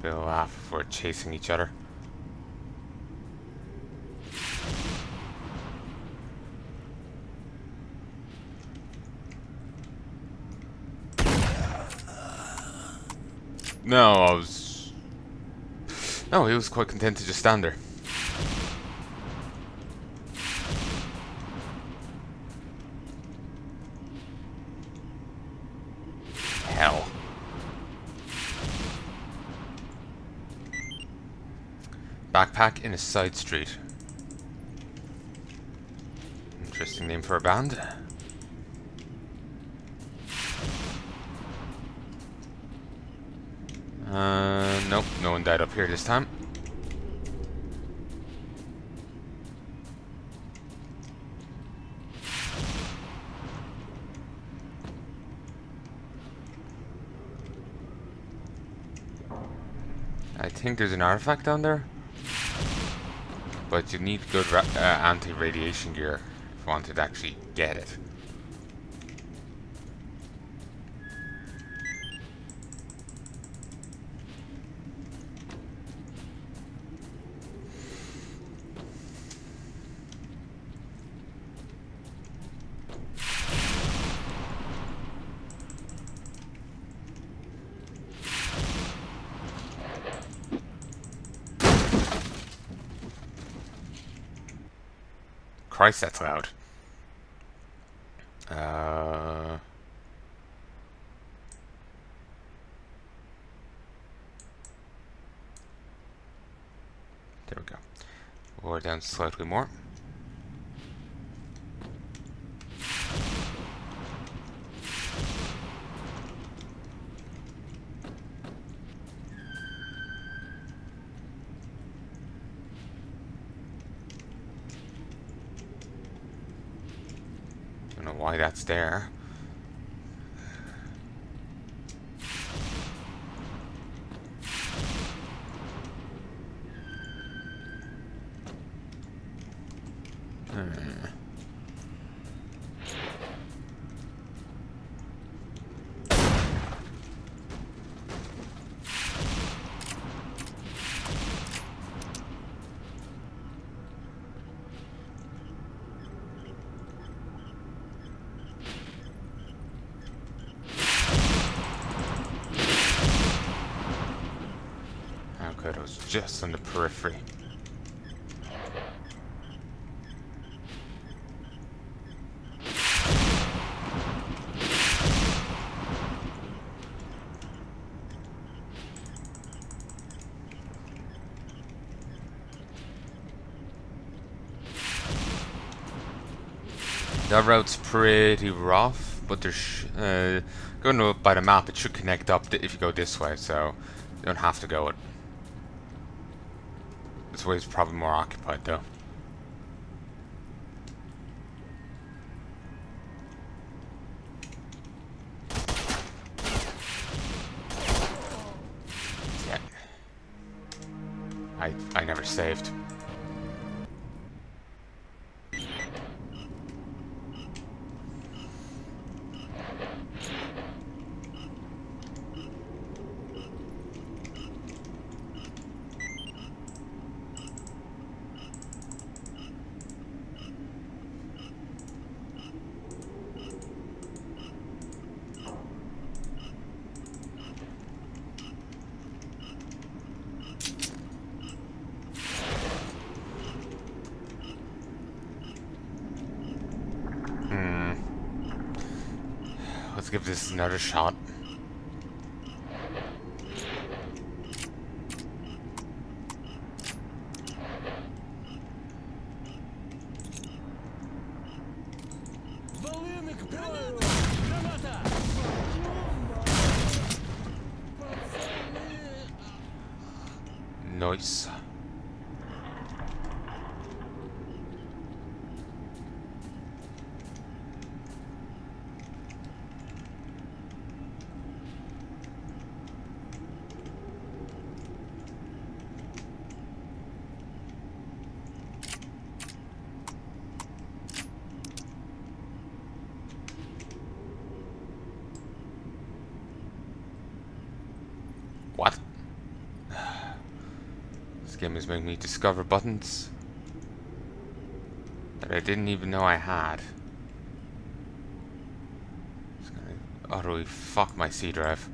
bit of a laugh if we're chasing each other. No, No, he was quite content to just stand there. Hell. Backpack in a side street. Interesting name for a band. Nope, no one died up here this time. I think there's an artifact down there, but you need good anti-radiation gear if you wanted to actually get it. Christ, that's loud. There we go. Or down slightly more. Don't know why that's there. Good, I was just on the periphery. That route's pretty rough, but there's going by the map, it should connect up if you go this way, so you don't have to go it. This way is probably more occupied though. Yeah. I never saved. Let's give this another shot. Nice. What? game is making me discover buttons that I didn't even know I had. It's gonna utterly fuck my C drive.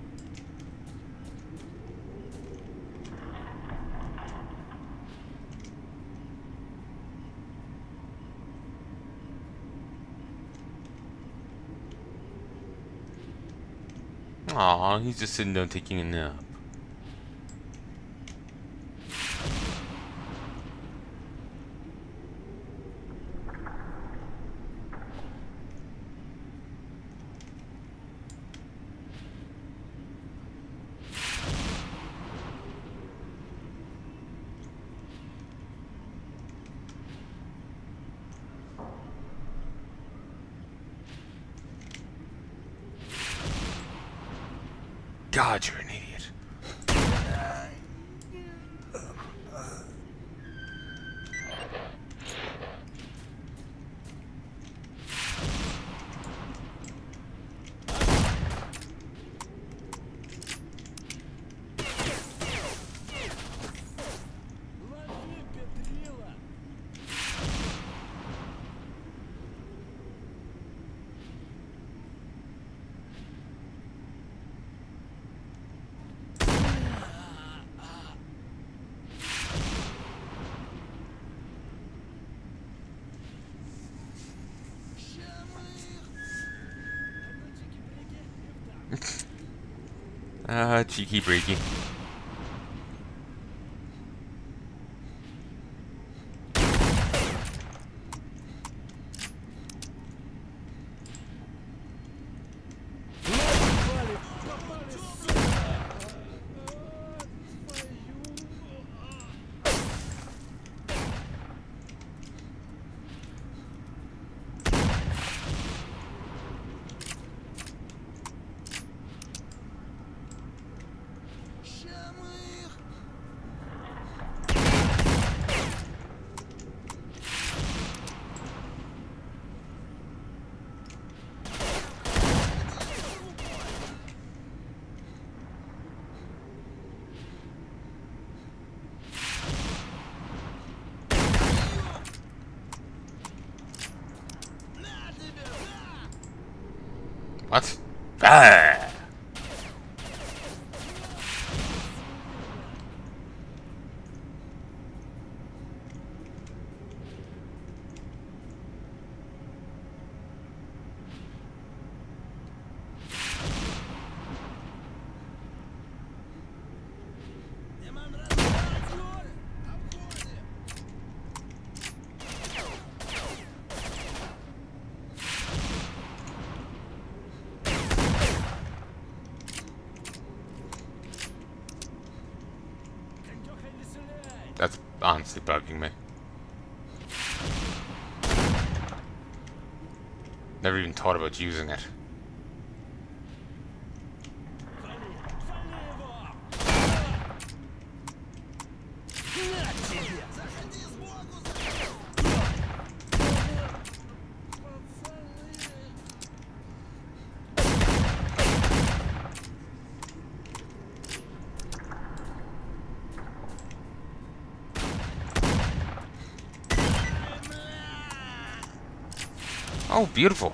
Aw, he's just sitting down taking a nap. God, you're an idiot. Cheeky breaky. What? Ah! That's honestly bugging me. Never even thought about using it. Oh, beautiful.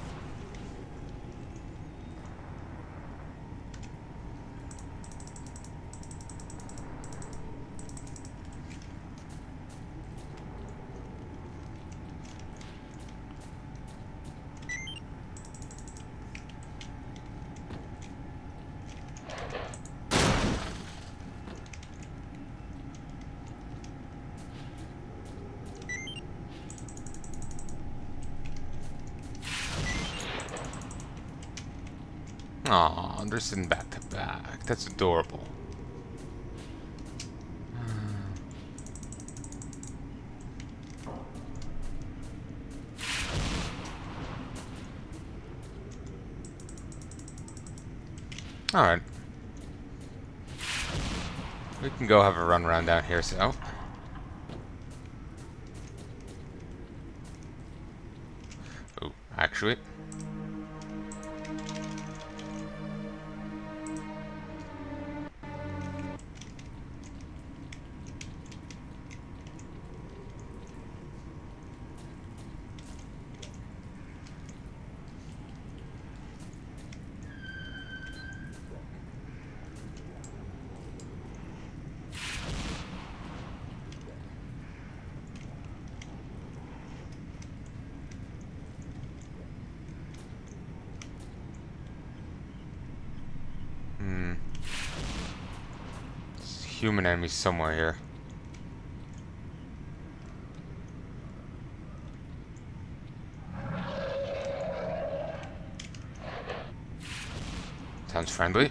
Aw, they're sitting back to back. That's adorable. Alright. We can go have a run around down here, so. Oh, actually. human enemy somewhere here. Sounds friendly.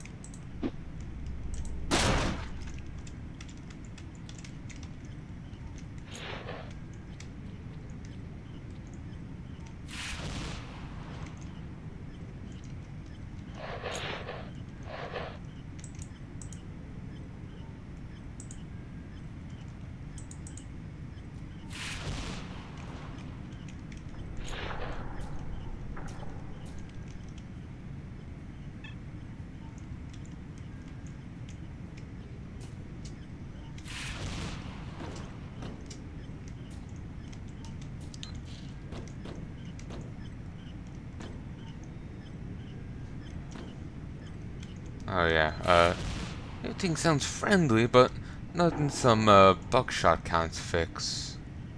Oh yeah, everything sounds friendly, but nothing some buckshot can't fix.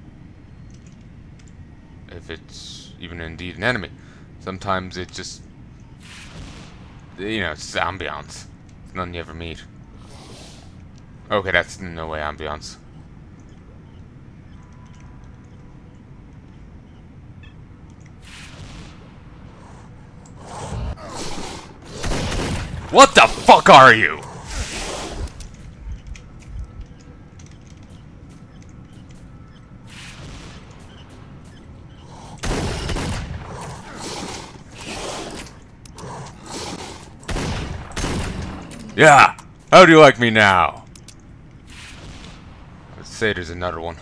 If it's even indeed an enemy. Sometimes it just, you know, it's ambiance. It's nothing you ever meet. Okay, that's no way ambiance. What the fuck are you? Yeah! How do you like me now? Let's say there's another one.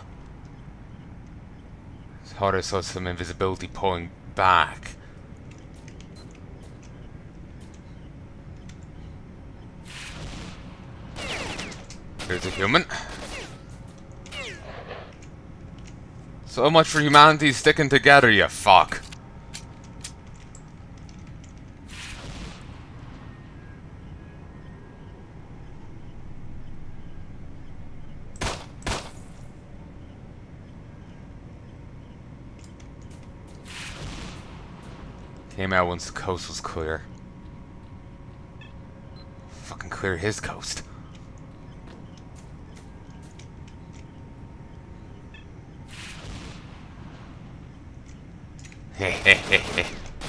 I thought I saw some invisibility pulling back. There's a human. So much for humanity sticking together, you fuck. Came out once the coast was clear. Fucking clear his coast. Hehehehe.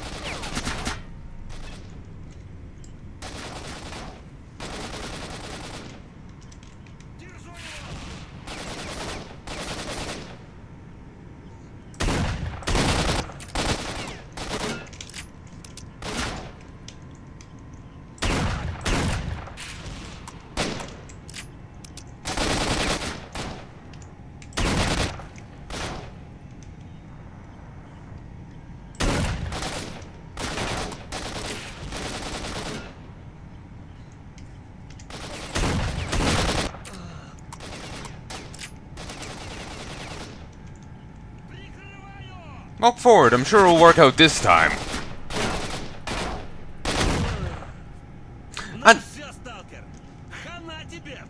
Walk forward, I'm sure it'll work out this time. And S.T.A.L.K.E.R. Хана тебе!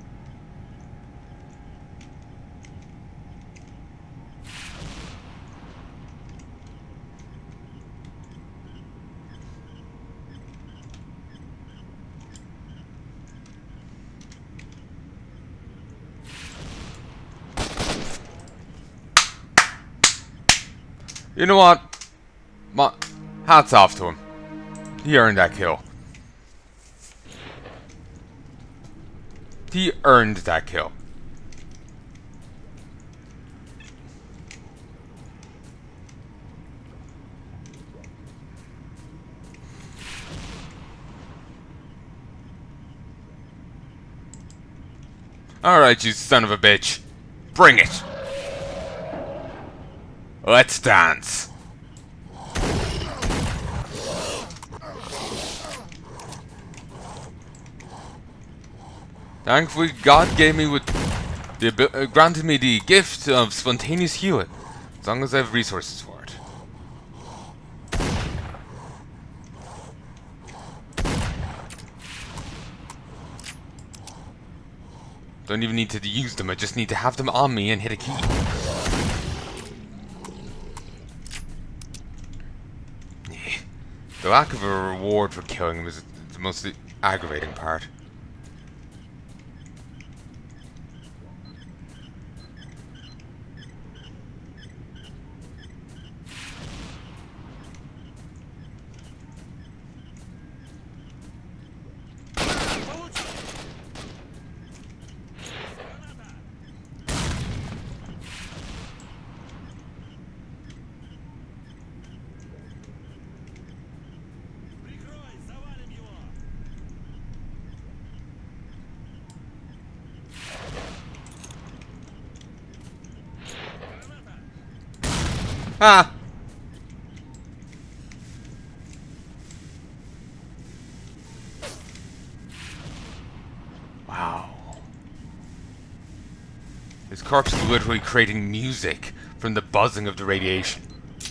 you know what? Hats off to him. He earned that kill. He earned that kill. Alright, you son of a bitch. Bring it. Let's dance. Thankfully, God gave me granted me the gift of spontaneous healing, as long as I have resources for it. Don't even need to use them, I just need to have them on me and hit a key. The lack of a reward for killing him is the most aggravating part. Ah! Wow. His corpse is literally creating music from the buzzing of the radiation.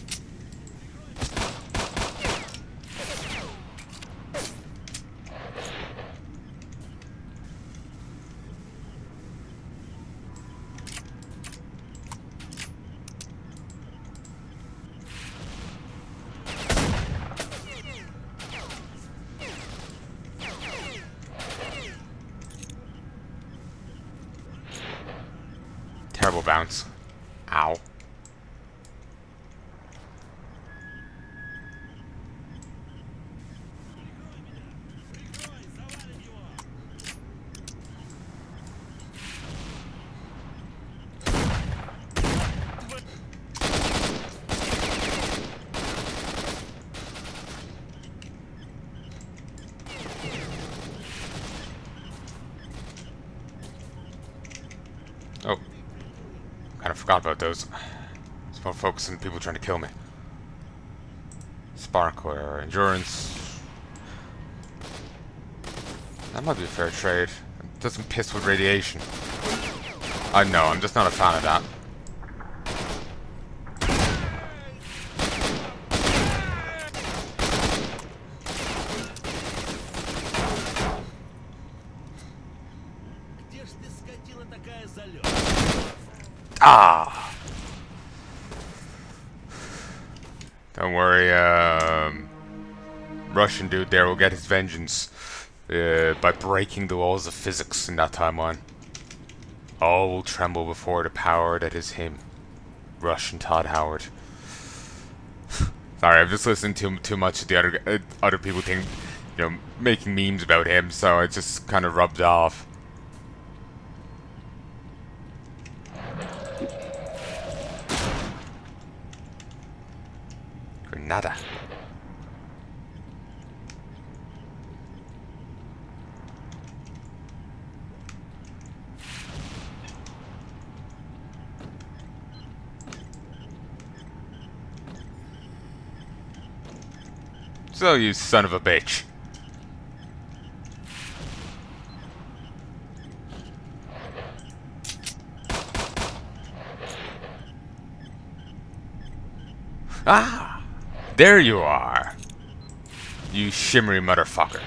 Terrible bounce. Ow. Oh. Kind of forgot about those. It's more focused on people trying to kill me. Sparkler, endurance. That might be a fair trade. It doesn't piss with radiation. I know, I'm just not a fan of that. Ah! Don't worry, Russian dude there will get his vengeance by breaking the walls of physics in that timeline. All will tremble before the power that is him. Russian Todd Howard. Sorry, I've just listened to too much of the other people think, you know, making memes about him, so it just kind of rubbed off. Grenada. So, you son of a bitch. Ah! There you are! You shimmery motherfucker.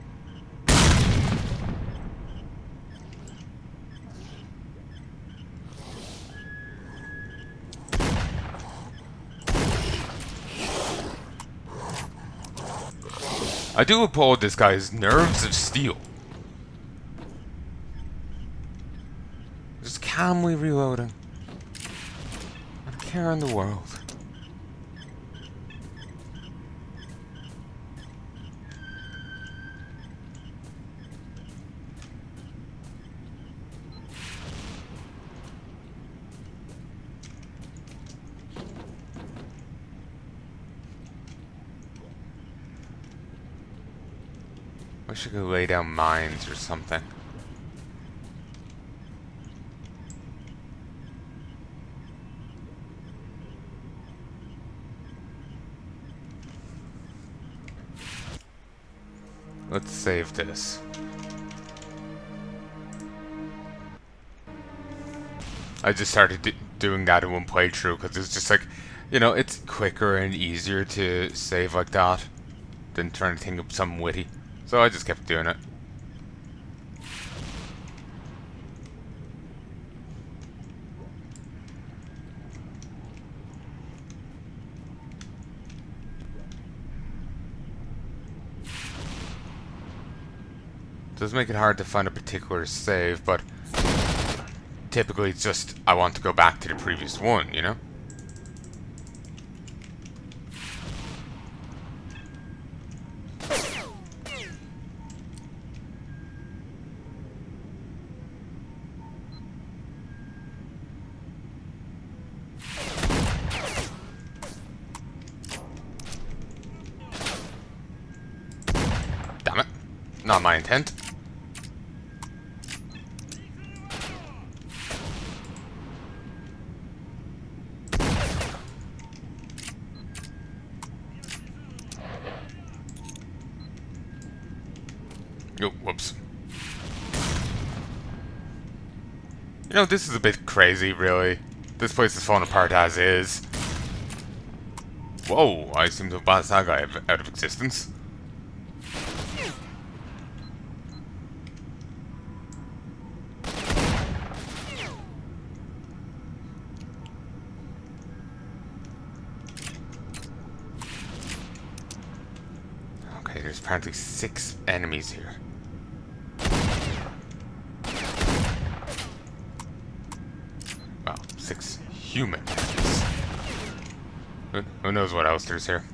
I do applaud this guy's nerves of steel. Just calmly reloading. Not a care in the world. I should go lay down mines or something. Let's save this. I just started doing that in one playthrough because it's just like, you know, it's quicker and easier to save like that than trying to think of something witty. So I just kept doing it. It does make it hard to find a particular save, but typically it's just I want to go back to the previous one, you know? Damn it. Not my intent. Oh, whoops. You know, this is a bit crazy, really. This place is falling apart as is. Whoa, I seem to have bounced that guy out of existence. Okay, there's apparently 6 enemies here. Well, 6 human enemies. Who knows what else there's here?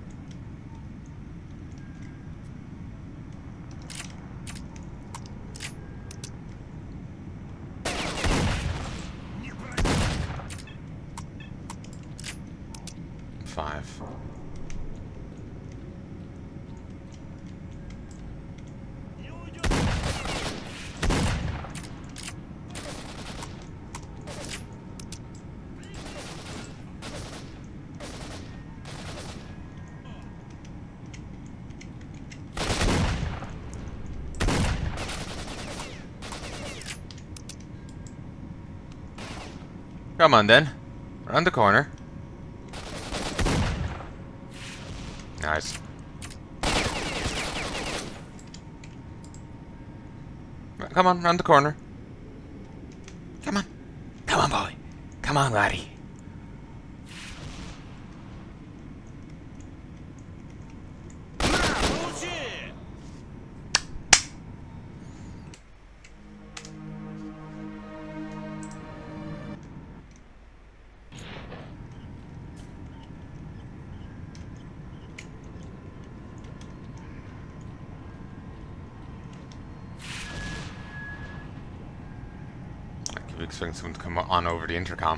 Five. Come on then. Around the corner. Nice. Come on, round the corner. Come on. Come on, boy. Come on, laddie. I keep expecting someone to come on over the intercom.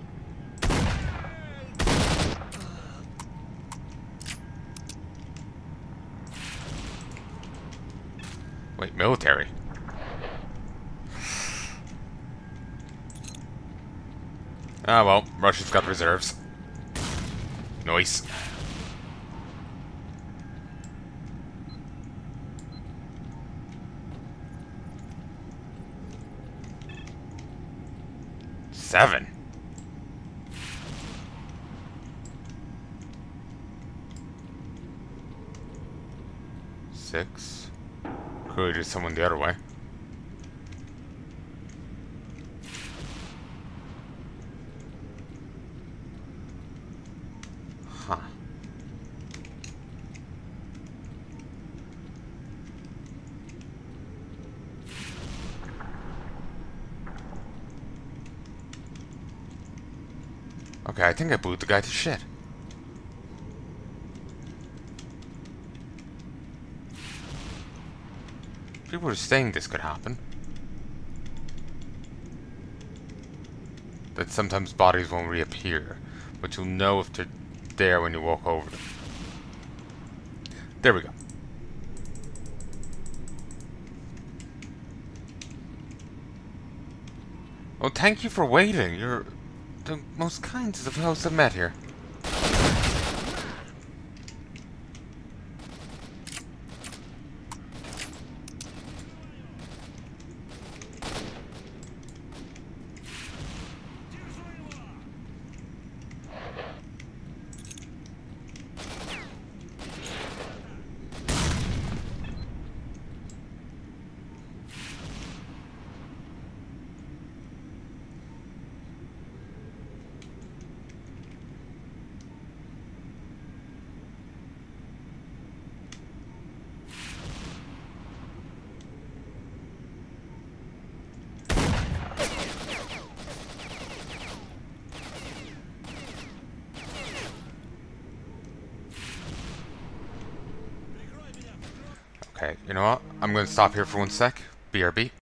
Wait, military? Ah well, Russia's got reserves. Nice. Seven. Six. Clearly there's someone the other way. Huh. Okay, I think I blew the guy to shit. People are saying this could happen. That sometimes bodies won't reappear, but you'll know if they're there when you walk over them. There we go. Oh, thank you for waiting. You're the most kind of hosts I've met here. Okay, you know what? I'm going to stop here for 1 sec. BRB.